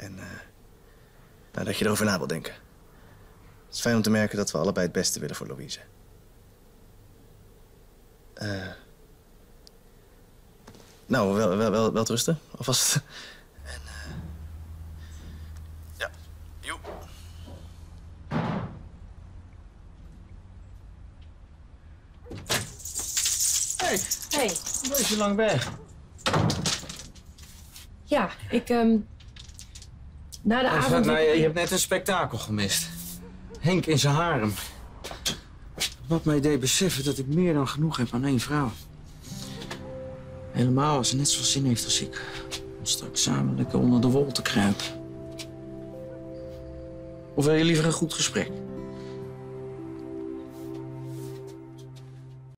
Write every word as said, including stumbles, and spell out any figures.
En uh, nou, dat je erover na wilt denken. Het is fijn om te merken dat we allebei het beste willen voor Louise. Uh, nou, wel, wel, wel, wel rusten, alvast. En, uh, ja, joe. Hey. Hey. Waar is je lang weg? Ja, ik, um... Na de Enfin, avond... nou, je, je hebt net een spektakel gemist. Henk in zijn harem. Wat mij deed beseffen dat ik meer dan genoeg heb aan één vrouw. Helemaal als ze net zoveel zin heeft als ik. Om straks samen lekker onder de wol te kruipen. Of wil je liever een goed gesprek?